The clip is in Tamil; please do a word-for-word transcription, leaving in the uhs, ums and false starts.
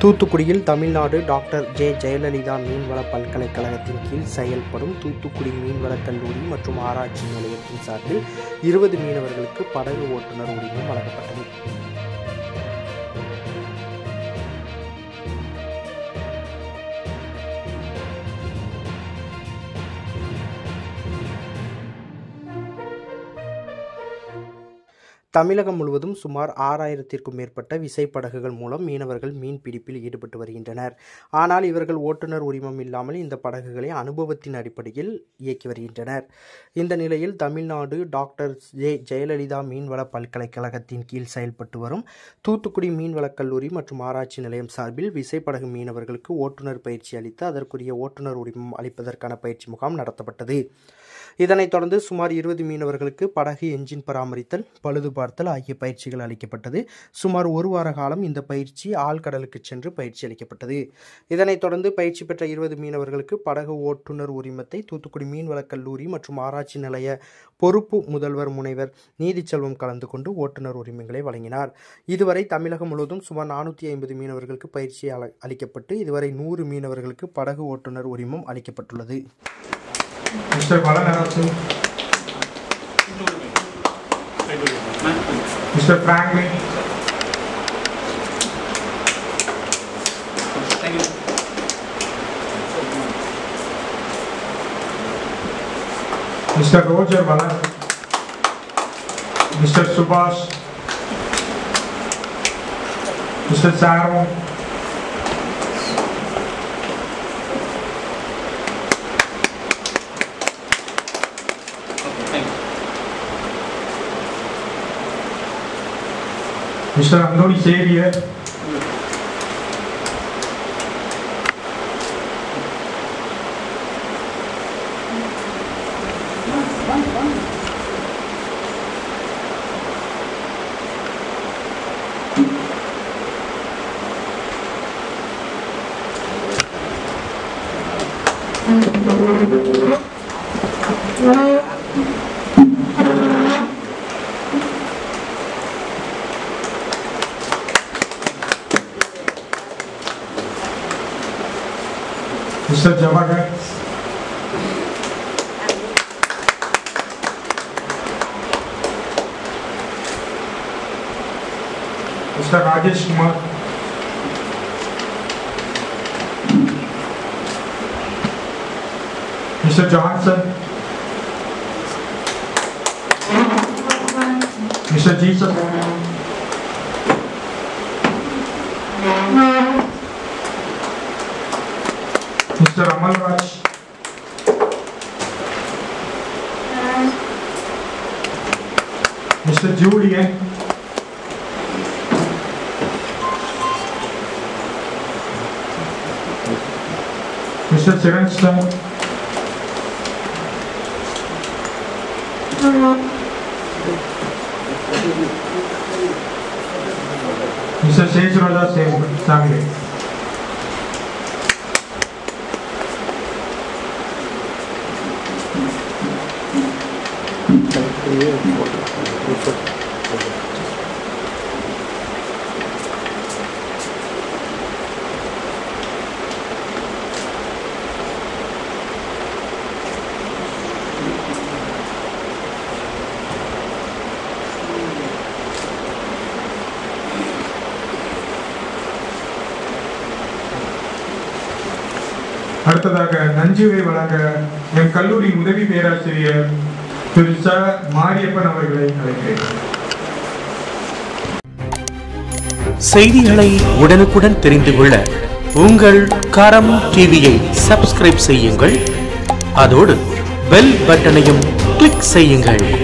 தூத்துக்குடியில் தமிழ்நாடு டாக்டர் ஜே ஜெயலலிதா மீன்வள பல்கலைக்கழகத்தின் கீழ் செயல்படும் தூத்துக்குடி மீன்வளக் கல்லூரி மற்றும் ஆராய்ச்சி நிலையத்தின் சார்பில் இருபது மீனவர்களுக்கு படகு ஓட்டுநர் உரிமம் வழங்கப்பட்டது. தமிழகம் முழுவதும் சுமார் ஆறாயிரத்திற்கும் மேற்பட்ட விசைப்படகுகள் மூலம் மீனவர்கள் மீன்பிடிப்பில் ஈடுபட்டு வருகின்றனர். ஆனால் இவர்கள் ஓட்டுநர் உரிமம் இல்லாமல் இந்த படகுகளை அனுபவத்தின் அடிப்படையில் இயக்கி வருகின்றனர். இந்த நிலையில் தமிழ்நாடு டாக்டர் ஜே ஜெயலலிதா மீன்வள பல்கலைக்கழகத்தின் கீழ் செயல்பட்டு வரும் தூத்துக்குடி மீன்வளக் கல்லூரி மற்றும் ஆராய்ச்சி நிலையம் சார்பில் விசைப்படகு மீனவர்களுக்கு ஓட்டுநர் பயிற்சி அளித்து அதற்குரிய ஓட்டுநர் உரிமம் அளிப்பதற்கான பயிற்சி முகாம் நடத்தப்பட்டது. இதனைத் தொடர்ந்து சுமார் இருபது மீனவர்களுக்கு படகு என்ஜின் பராமரித்தல், பழுது பார்த்தல் ஆகிய பயிற்சிகள் அளிக்கப்பட்டது. சுமார் ஒரு வார காலம் இந்த பயிற்சி ஆழ்கடலுக்கு சென்று பயிற்சி அளிக்கப்பட்டது. இதனைத் தொடர்ந்து பயிற்சி பெற்ற இருபது மீனவர்களுக்கு படகு ஓட்டுநர் உரிமத்தை தூத்துக்குடி மீன்வளக் கல்லூரி மற்றும் ஆராய்ச்சி நிலைய பொறுப்பு முதல்வர் முனைவர் நீதிச்செல்வம் கலந்து கொண்டு ஓட்டுநர் உரிமங்களை வழங்கினார். இதுவரை தமிழகம் முழுவதும் சுமார் நானூற்றி ஐம்பது மீனவர்களுக்கு பயிற்சி அளிக்கப்பட்டு இதுவரை நூறு மீனவர்களுக்கு படகு ஓட்டுநர் உரிமம் அளிக்கப்பட்டுள்ளது. Mister Balanarasu, Mister Franklin, Mister Roger Balan, Mister Subhash, Mister Sarum, Mister Andoni Xavier, Mister Javagar, Mister Rajesh Kumar, Mister Johnson, Mister Jesus, Mister Amal Raj, Mister Julian, Mister Sirenstone, Mister Sejurada Sangre. அடுத்ததாக நஞ்சுவை வழங்க என் கல்லூரி உதவி பேராசிரியர் திரு ச மாரியப்பன் அவர்களை அழைக்கிறேன். செய்திகளை உடனுக்குடன் தெரிந்து கொள்ள உங்கள் கரம் டிவியை சப்ஸ்கிரைப் செய்யுங்கள். அதோடு பெல் பட்டனையும் கிளிக் செய்யுங்கள்.